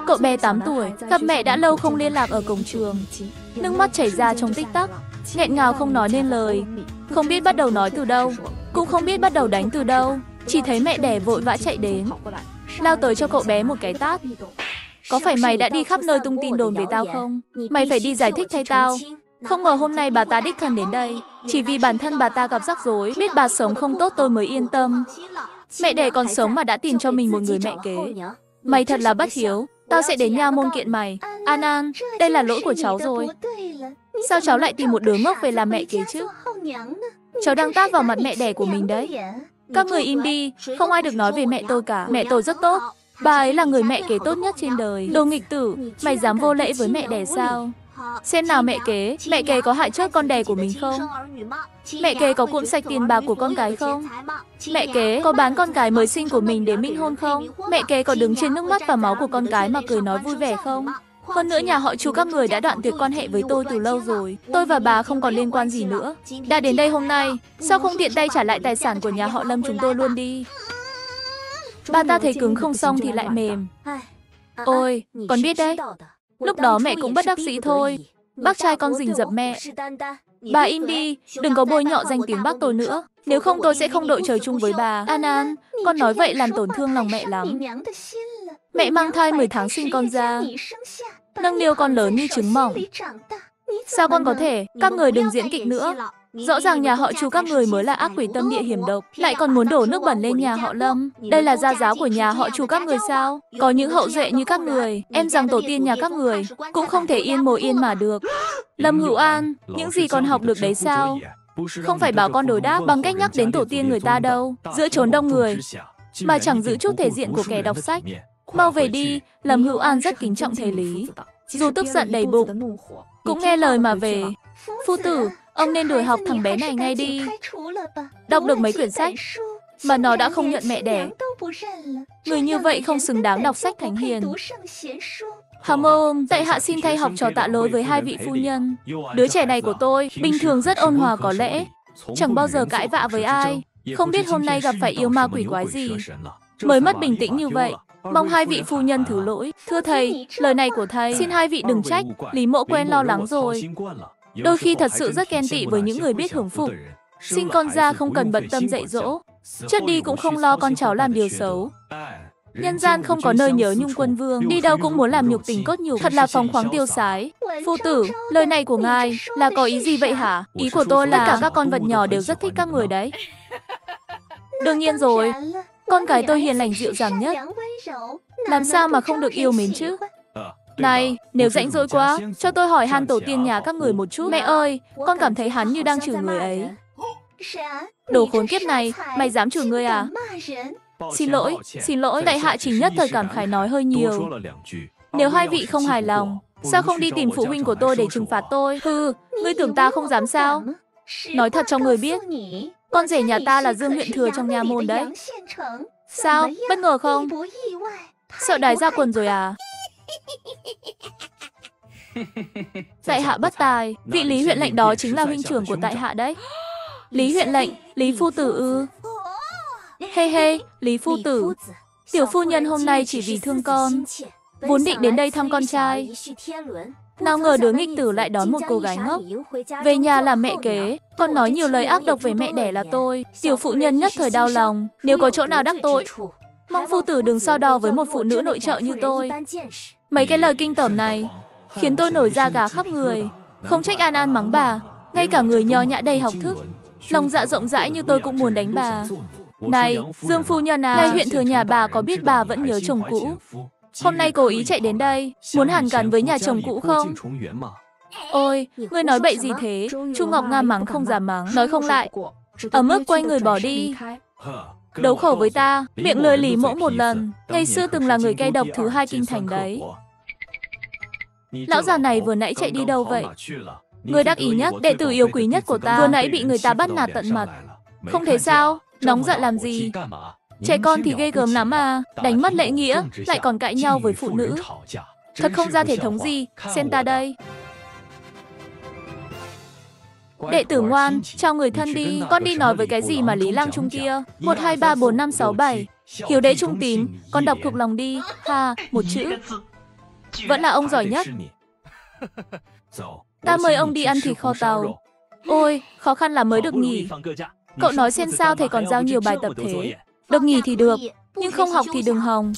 Cậu bé 8 tuổi, gặp mẹ đã lâu không liên lạc ở cổng trường. Nước mắt chảy ra trong tích tắc, nghẹn ngào không nói nên lời. Không biết bắt đầu nói từ đâu, cũng không biết bắt đầu đánh từ đâu. Chỉ thấy mẹ đẻ vội vã chạy đến, lao tới cho cậu bé một cái tát. Có phải mày đã đi khắp nơi tung tin đồn về tao không? Mày phải đi giải thích thay tao. Không ngờ hôm nay bà ta đích thân đến đây. Chỉ vì bản thân bà ta gặp rắc rối, biết bà sống không tốt tôi mới yên tâm. Mẹ đẻ còn sống mà đã tìm cho mình một người mẹ kế. Mày thật là bất hiếu. Tao sẽ đến nha môn kiện mày. An An, đây là lỗi của cháu rồi. Sao cháu lại tìm một đứa ngốc về làm mẹ kế chứ? Cháu đang tát vào mặt mẹ đẻ của mình đấy. Các người im đi, không ai được nói về mẹ tôi cả. Mẹ tôi rất tốt. Bà ấy là người mẹ kế tốt nhất trên đời. Đồ nghịch tử, mày dám vô lễ với mẹ đẻ sao? Xem nào mẹ kế có hại chết con đẻ của mình không? Mẹ kế có cuộn sạch tiền bạc của con cái không? Mẹ kế có bán con cái mới sinh của mình để minh hôn không? Mẹ kế có đứng trên nước mắt và máu của con cái mà cười nói vui vẻ không? Hơn nữa nhà họ Chu các người đã đoạn tuyệt quan hệ với tôi từ lâu rồi. Tôi và bà không còn liên quan gì nữa. Đã đến đây hôm nay, sao không tiện tay trả lại tài sản của nhà họ Lâm chúng tôi luôn đi? Bà ta thấy cứng không xong thì lại mềm. Ôi, con biết đấy. Lúc đó mẹ cũng bất đắc dĩ thôi. Bác trai con rình rập mẹ. Bà im đi, đừng có bôi nhọ danh tiếng bác tôi nữa. Nếu không tôi sẽ không đội trời chung với bà. An An, con nói vậy làm tổn thương lòng mẹ lắm. Mẹ mang thai 10 tháng sinh con ra, nâng niu con lớn như trứng mỏng. Sao con có thể? Các người đừng diễn kịch nữa. Rõ ràng nhà họ Chu các người mới là ác quỷ tâm địa hiểm độc, lại còn muốn đổ nước bẩn lên nhà họ Lâm. Đây là gia giáo của nhà họ Chu các người sao? Có những hậu duệ như các người, em rằng tổ tiên nhà các người cũng không thể yên mồ yên mà được. Lâm Hữu An, những gì con học được đấy sao? Không phải bảo con đối đáp bằng cách nhắc đến tổ tiên người ta đâu. Giữa chốn đông người mà chẳng giữ chút thể diện của kẻ đọc sách. Mau về đi, Lâm Hữu An rất kính trọng thầy Lý. Dù tức giận đầy bụng, cũng nghe lời mà về. Phu tử, ông nên đuổi học thằng bé này ngay đi. Đọc được mấy quyển sách mà nó đã không nhận mẹ đẻ. Người như vậy không xứng đáng đọc sách thánh hiền. Hàm ôm, tại hạ xin thay học trò tạ lỗi với hai vị phu nhân. Đứa trẻ này của tôi bình thường rất ôn hòa có lẽ, chẳng bao giờ cãi vã với ai. Không biết hôm nay gặp phải yêu ma quỷ quái gì mới mất bình tĩnh như vậy. Mong hai vị phu nhân thứ lỗi. Thưa thầy, lời này của thầy, xin hai vị đừng trách. Lý Mộ quen lo lắng rồi. Đôi khi thật sự rất ghen tị với những người biết hưởng phúc. Sinh con ra không cần bận tâm dạy dỗ, chết đi cũng không lo con cháu làm điều xấu. Nhân gian không có nơi nhớ nhung quân vương, đi đâu cũng muốn làm nhục tình cốt nhục, thật là phóng khoáng tiêu sái. Phu tử, lời này của ngài là có ý gì vậy hả? Ý của tôi là tất cả các con vật nhỏ đều rất thích các người đấy. Đương nhiên rồi, con cái tôi hiền lành dịu dàng nhất, làm sao mà không được yêu mến chứ? Này, nếu rảnh rỗi quá, cho tôi hỏi han tổ tiên nhà các người một chút. Mẹ ơi, con cảm thấy hắn như đang chửi người ấy. Đồ khốn kiếp này, mày dám chửi người à? Xin lỗi, tại hạ chỉ nhất thời cảm khái nói hơi nhiều. Nếu hai vị không hài lòng, sao không đi tìm phụ huynh của tôi để trừng phạt tôi? Hừ, ngươi tưởng ta không dám sao? Nói thật cho người biết, con rể nhà ta là Dương huyện thừa trong nha môn đấy. Sao, bất ngờ không? Sợ đái ra quần rồi à? Tại hạ bất tài, vị Lý huyện lệnh đó chính là huynh trưởng của tại hạ đấy. Lý huyện lệnh, Lý phu tử ư? He, Lý phu tử. Tiểu phu nhân hôm nay chỉ vì thương con, vốn định đến đây thăm con trai. Nào ngờ đứa nghịch tử lại đón một cô gái ngốc về nhà làm mẹ kế, còn nói nhiều lời ác độc về mẹ đẻ là tôi. Tiểu phụ nhân nhất thời đau lòng, nếu có chỗ nào đắc tội, mong phu tử đừng so đo với một phụ nữ nội trợ như tôi. Mấy cái lời kinh tởm này khiến tôi nổi da gà khắp người. Không trách An An mắng bà, ngay cả người nho nhã đầy học thức, lòng dạ rộng rãi như tôi cũng muốn đánh bà. Này, Dương phu nhân à, nay huyện thừa nhà bà có biết bà vẫn nhớ chồng cũ. Hôm nay cố ý chạy đến đây, muốn hàn gắn với nhà chồng cũ không? Ôi, ngươi nói bậy gì thế? Chu Ngọc Nga mắng không dám mắng, nói không lại. Ở mức quay người bỏ đi. Đấu khẩu với ta, miệng lười Lý Mỗ một lần. Ngày xưa từng là người cay độc thứ hai kinh thành đấy. Lão già này vừa nãy chạy đi đâu vậy? Người đắc ý nhất, đệ tử yêu quý nhất của ta, vừa nãy bị người ta bắt nạt tận mặt. Không thế sao? Nóng giận làm gì? Trẻ con thì ghê gớm lắm à, đánh mất lễ nghĩa, lại còn cãi nhau với phụ nữ. Thật không ra thể thống gì, xem ta đây. Đệ tử ngoan, chào người thân đi, con đi nói với cái gì mà Lý Lang Trung kia. 1, 2, 3, 4, 5, 6, 7. Hiếu đệ trung tín, con đọc thuộc lòng đi. Ha, một chữ. Vẫn là ông giỏi nhất. Ta mời ông đi ăn thịt kho tàu. Ôi, khó khăn là mới được nghỉ. Cậu nói xem sao thầy còn giao nhiều bài tập thế. Được nghỉ thì được, nhưng không học thì đừng hòng.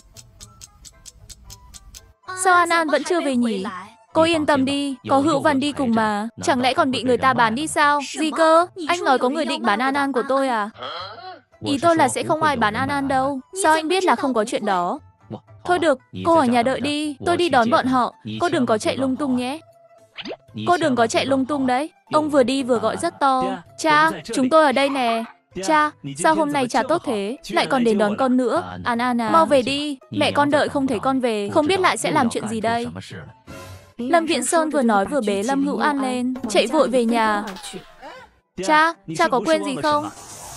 Sao An An vẫn chưa về nhỉ? Cô yên tâm đi, có Hữu Văn đi cùng mà. Chẳng lẽ còn bị người ta bán đi sao? Gì cơ? Anh nói có người định bán An An của tôi à? Ý tôi là sẽ không ai bán An An đâu. Sao anh biết là không có chuyện đó? Thôi được, cô ở nhà đợi đi, tôi đi đón bọn họ. Cô đừng có chạy lung tung nhé. Cô đừng có chạy lung tung đấy. Ông vừa đi vừa gọi rất to. Cha, chúng tôi ở đây nè. Cha, sao hôm nay cha tốt thế? Lại còn đến đón con nữa. An An à, mau về đi. Mẹ con đợi không thấy con về. Không biết lại sẽ làm chuyện gì đây. Lâm Viễn Sơn vừa nói vừa bế Lâm Hữu An lên, chạy vội về nhà. Cha, cha có quên gì không?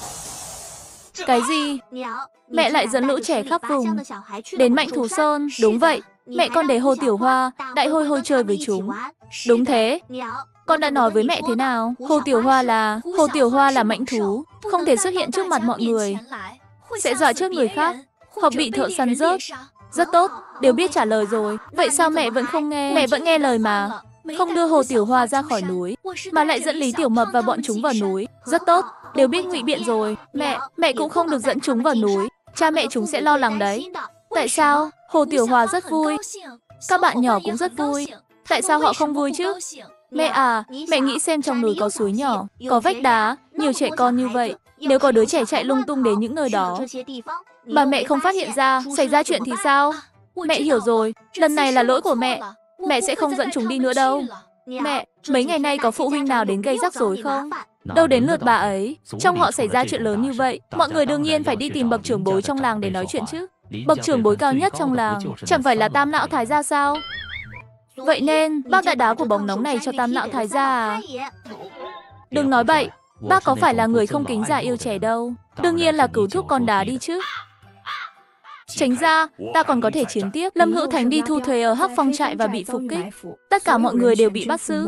Cái gì? Mẹ lại dẫn lũ trẻ khắp vùng đến Mạnh Thú Sơn. Đúng vậy, mẹ con để Hồ Tiểu Hoa, Đại Hôi Hôi chơi với chúng. Đúng thế. Con đã nói với mẹ thế nào? Hồ Tiểu Hoa là mãnh thú, không thể xuất hiện trước mặt mọi người, sẽ dọa trước người khác, hoặc bị thợ săn rớt. Rất tốt, đều biết trả lời rồi. Vậy sao mẹ vẫn không nghe? Mẹ vẫn nghe lời mà. Không đưa Hồ Tiểu Hoa ra khỏi núi, mà lại dẫn Lý Tiểu Mập và bọn chúng vào núi. Rất tốt, đều biết ngụy biện rồi. Mẹ cũng không được dẫn chúng vào núi. Cha mẹ chúng sẽ lo lắng đấy. Tại sao? Hồ Tiểu Hoa rất vui. Các bạn nhỏ cũng rất vui. Tại sao họ không vui chứ? Mẹ à, mẹ nghĩ xem trong núi có suối nhỏ, có vách đá, nhiều trẻ con như vậy. Nếu có đứa trẻ chạy lung tung đến những nơi đó, mà mẹ không phát hiện ra, xảy ra chuyện thì sao? Mẹ hiểu rồi, lần này là lỗi của mẹ. Mẹ sẽ không dẫn chúng đi nữa đâu. Mẹ, mấy ngày nay có phụ huynh nào đến gây rắc rối không? Đâu đến lượt bà ấy. Trong họ xảy ra chuyện lớn như vậy, mọi người đương nhiên phải đi tìm bậc trưởng bối trong làng để nói chuyện chứ. Bậc trưởng bối cao nhất trong làng, chẳng phải là Tam Lão Thái gia sao? Vậy nên, bác đã đá quả bóng nóng này cho Tam Lão Thái gia à? Đừng nói bậy, bác có phải là người không kính già yêu trẻ đâu. Đương nhiên là cứu thúc con đá đi chứ. Tránh ra, ta còn có thể chiến tiếp. Lâm Hữu Thánh đi thu thuế ở Hắc Phong trại và bị phục kích. Tất cả mọi người đều bị bắt giữ.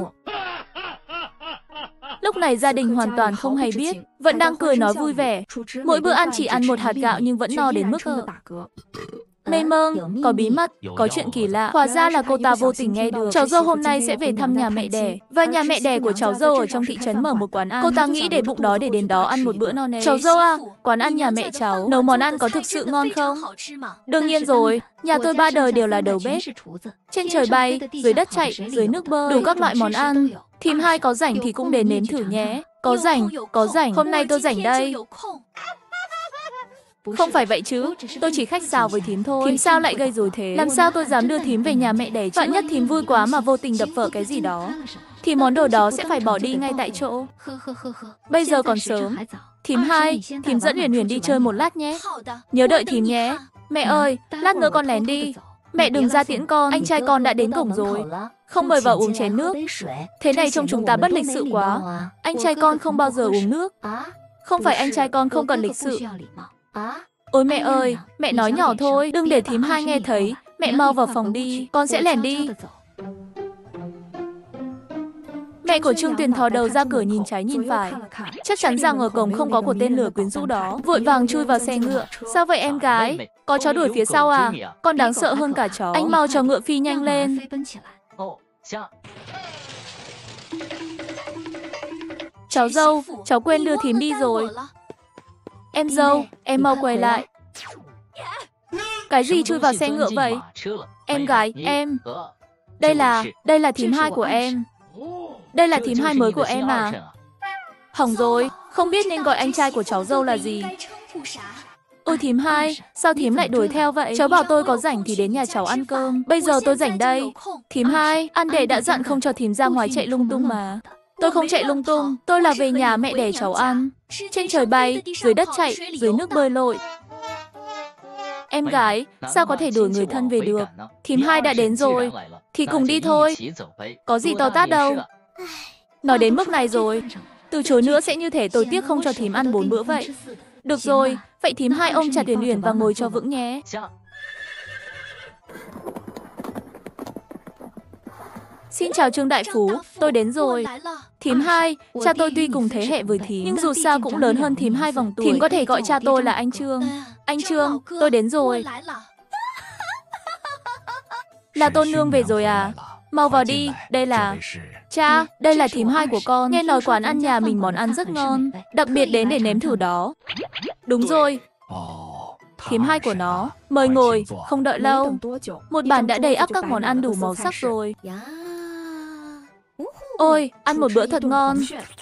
Lúc này gia đình hoàn toàn không hay biết, vẫn đang cười nói vui vẻ. Mỗi bữa ăn chỉ ăn một hạt gạo nhưng vẫn no đến mức mê mông, có bí mật, có chuyện kỳ lạ. Hóa ra là cô ta vô tình nghe được. Cháu dâu hôm nay sẽ về thăm nhà mẹ đẻ, và nhà mẹ đẻ của cháu dâu ở trong thị trấn mở một quán ăn. Cô ta nghĩ để bụng đói để đến đó ăn một bữa no nê. Cháu dâu à, quán ăn nhà mẹ cháu nấu món ăn có thực sự ngon không? Đương nhiên rồi, nhà tôi 3 đời đều là đầu bếp. Trên trời bay, dưới đất chạy, dưới nước bơi, đủ các loại món ăn. Thím Hai có rảnh thì cũng đến nếm thử nhé. Có rảnh, hôm nay tôi rảnh đây. Không phải vậy chứ, tôi chỉ khách sáo với thím thôi. Thím sao lại gây rối thế? Làm sao tôi dám đưa thím về nhà mẹ đẻ? Vạn nhất thím vui quá mà vô tình đập vỡ cái gì đó, thì món đồ đó sẽ phải bỏ đi ngay tại chỗ. Bây giờ còn sớm. Thím Hai, thím dẫn Huyền Huyền đi chơi một lát nhé. Nhớ đợi thím nhé. Mẹ ơi, lát nữa con lén đi. Mẹ đừng ra tiễn con, anh trai con đã đến cổng rồi. Không mời vào uống chén nước. Thế này trông chúng ta bất lịch sự quá. Anh trai con không bao giờ uống nước. Không phải anh trai con không cần lịch sự. Ôi mẹ ơi, mẹ nói nhỏ thôi, đừng để thím Hai nghe thấy. Mẹ mau vào phòng đi, con sẽ lẻn đi. Mẹ của Trương Tuyền thò đầu ra cửa nhìn trái nhìn phải. Chắc chắn rằng ở cổng không có của tên lửa quyến rũ đó. Vội vàng chui vào xe ngựa. Sao vậy em gái? Có chó đuổi phía sau à? Con đáng sợ hơn cả chó. Anh mau cho ngựa phi nhanh lên. Cháu dâu, cháu quên đưa thím đi rồi. Em dâu, em mau quay lại. Cái gì chui vào xe ngựa vậy? Em gái, em. Đây là thím Hai của em. Đây là thím Hai mới của em à? Hỏng rồi, không biết nên gọi anh trai của cháu dâu là gì. Ôi thím Hai, sao thím lại đuổi theo vậy? Cháu bảo tôi có rảnh thì đến nhà cháu ăn cơm. Bây giờ tôi rảnh đây. Thím Hai, ăn để đã dặn không cho thím ra ngoài chạy lung tung mà. Tôi không chạy lung tung, tôi là về nhà mẹ để cháu ăn. Trên trời bay, dưới đất chạy, dưới nước bơi lội. Em gái, sao có thể đuổi người thân về được? Thím Hai đã đến rồi, thì cùng đi thôi. Có gì to tát đâu. Nói đến mức này rồi, từ chối nữa sẽ như thể tôi tiếc không cho thím ăn 4 bữa vậy. Được rồi, vậy thím Hai ôm chặt Huyền Huyền và ngồi cho vững nhé. Xin chào Trương Đại Phú, tôi đến rồi. Thím Hai, cha tôi tuy cùng thế hệ với thím, nhưng dù sao cũng lớn hơn thím 2 vòng tuổi. Thím có thể gọi cha tôi là anh Trương. Anh Trương, tôi đến rồi. Là Tôn Nương về rồi à? Mau vào đi, đây là... Cha, đây là thím hai của con. Nghe nói quán ăn nhà mình món ăn rất ngon, đặc biệt đến để nếm thử đó. Đúng rồi, thím hai của nó. Mời ngồi, không đợi lâu. Một bàn đã đầy ắp các món ăn đủ màu sắc rồi. Ôi, ăn một bữa thật ngon.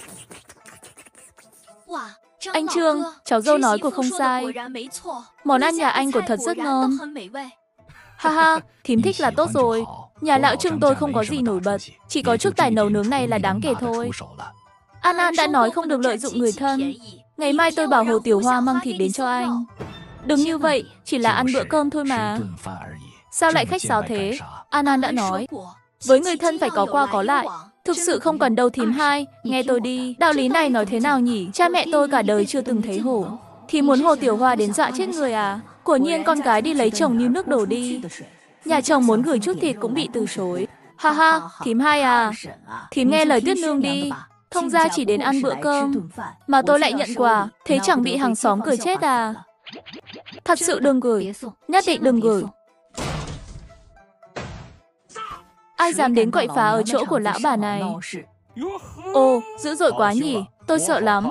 Anh Trương, cháu dâu nói của không sai. Món ăn nhà anh của thật rất ngon. Ha ha, thím thích là tốt rồi. Nhà lão Trương tôi không có gì nổi bật, chỉ có chút tài nấu nướng này là đáng kể thôi. An An đã nói không được lợi dụng người thân. Ngày mai tôi bảo Hồ Tiểu Hoa mang thịt đến cho anh. Đừng như vậy, chỉ là ăn bữa cơm thôi mà. Sao lại khách sáo thế? An An đã nói, với người thân phải có qua có lại. Thực sự không cần đâu thím hai, nghe tôi đi. Đạo lý này nói thế nào nhỉ? Cha mẹ tôi cả đời chưa từng thấy hổ. Thì muốn Hồ Tiểu Hoa đến dọa chết người à? Quả nhiên con gái đi lấy chồng như nước đổ đi. Nhà chồng muốn gửi chút thịt cũng bị từ chối. Ha ha, thím hai à. Thím nghe lời Tuyết Nương đi. Thông gia chỉ đến ăn bữa cơm, mà tôi lại nhận quà, thế chẳng bị hàng xóm cười chết à? Thật sự đừng gửi, nhất định đừng gửi. Ai dám đến quậy phá ở chỗ của lão bà này? Ồ, dữ dội quá nhỉ, tôi sợ lắm.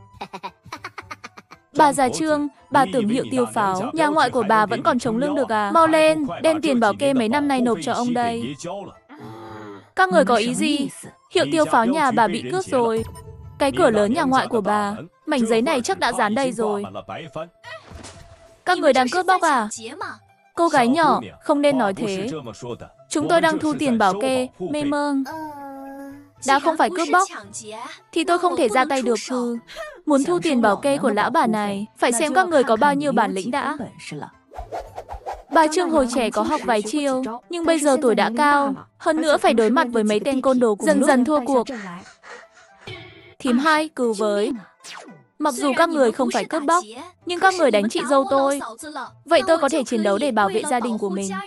Bà già Trương, bà tưởng hiệu tiêu pháo, nhà ngoại của bà vẫn còn chống lưng được à? Mau lên, đem tiền bảo kê mấy năm nay nộp cho ông đây. Các người có ý gì? Hiệu tiêu pháo nhà bà bị cướp rồi. Cái cửa lớn nhà ngoại của bà, mảnh giấy này chắc đã dán đầy rồi. Các người đang cướp bóc à? Cô gái nhỏ, không nên nói thế. Chúng tôi đang thu tiền bảo kê, mê mơn. Đã không phải cướp bóc, thì tôi không thể ra tay được chứ. Muốn thu tiền bảo kê của lão bà này, phải xem các người có bao nhiêu bản lĩnh đã. Bà Trương hồi trẻ có học vài chiêu, nhưng bây giờ tuổi đã cao. Hơn nữa phải đối mặt với mấy tên côn đồ cùng dần dần thua cuộc. Thím hai, cừu với. Mặc dù các người không phải cướp bóc, nhưng các người đánh chị dâu tôi. Vậy tôi có thể chiến đấu để bảo vệ gia đình của mình.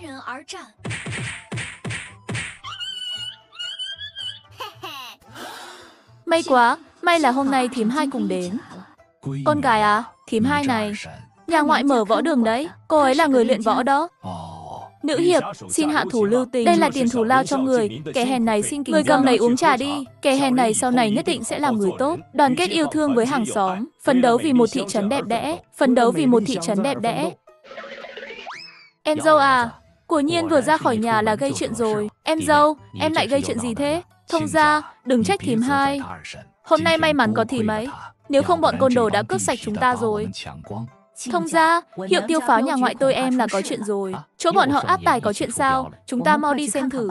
May quá, may là hôm nay thím hai cùng đến. Con gái à, thím hai này, nhà ngoại mở võ đường đấy, cô ấy là người luyện võ đó. Nữ hiệp, xin hạ thủ lưu tình. Đây là tiền thù lao cho người, kẻ hèn này xin kính. Người cầm lấy uống trà đi, kẻ hèn này sau này nhất định sẽ làm người tốt, đoàn kết yêu thương với hàng xóm, phấn đấu vì một thị trấn đẹp đẽ, phấn đấu vì một thị trấn đẹp đẽ. Em dâu à, quả nhiên vừa ra khỏi nhà là gây chuyện rồi. Em dâu, em lại gây chuyện gì thế? Thông gia, đừng trách thím hai. Hôm nay may mắn có thím ấy, nếu không bọn côn đồ đã cướp sạch chúng ta rồi. Thông gia, hiệu tiêu pháo nhà ngoại tôi em là có chuyện rồi. Chỗ bọn họ áp tải có chuyện sao? Chúng ta mau đi xem thử.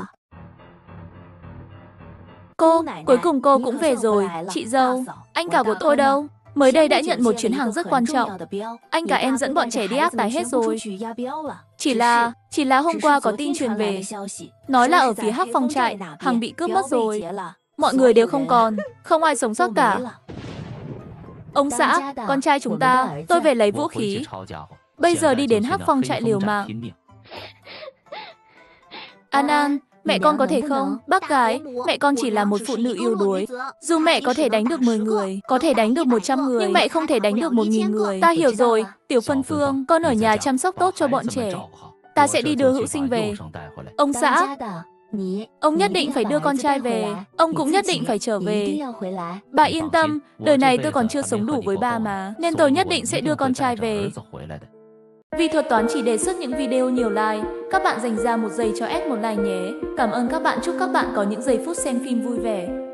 Cô, cuối cùng cô cũng về rồi. Chị dâu, anh cả của tôi đâu? Mới đây đã nhận một chuyến hàng rất quan trọng. Anh cả em dẫn bọn trẻ đi áp tải hết rồi. Chỉ là hôm qua có tin truyền về, nói là ở phía Hắc Phong trại, hàng bị cướp mất rồi. Mọi người đều không còn, không ai sống sót cả. Ông xã, con trai chúng ta, tôi về lấy vũ khí. Bây giờ đi đến Hắc Phong trại liều mạng. An An, mẹ con có thể không? Bác gái, mẹ con chỉ là một phụ nữ yếu đuối. Dù mẹ có thể đánh được 10 người, có thể đánh được 100 người, nhưng mẹ không thể đánh được 1000 người. Ta hiểu rồi, Tiểu Phân Phương, con ở nhà chăm sóc tốt cho bọn trẻ. Ta sẽ đi đưa Hữu Sinh về. Ông xã, ông nhất định phải đưa con trai về. Ông cũng nhất định phải trở về. Bà yên tâm, đời này tôi còn chưa sống đủ với bà mà, nên tôi nhất định sẽ đưa con trai về. Vì thuật toán chỉ đề xuất những video nhiều like, các bạn dành ra 1 giây cho S một like nhé. Cảm ơn các bạn, chúc các bạn có những giây phút xem phim vui vẻ.